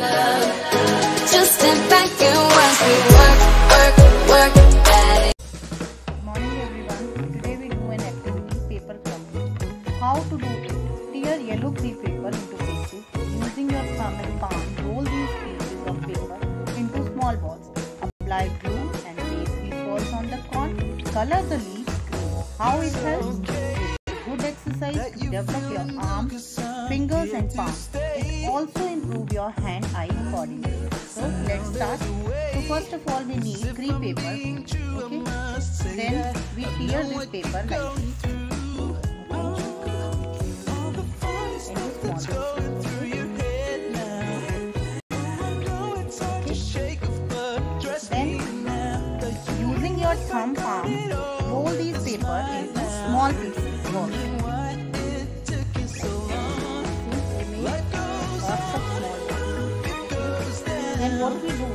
Just step back and watch me work, work, work at it. Good morning everyone. Today we do an activity, paper crumbling. How to do it? Tear yellow crepe paper into pieces. Using your thumb and palm, roll these pieces of paper into small balls. Apply glue and place these balls on the corn. Color the leaves green. How it helps? It's a good exercise to develop your arms, fingers and palms. It also improves your hand-eye coordination. So let's start. So first of all we need crepe paper. Okay. Then we tear this paper like this. Then using your thumb palm, roll these paper into small pieces. Then what we do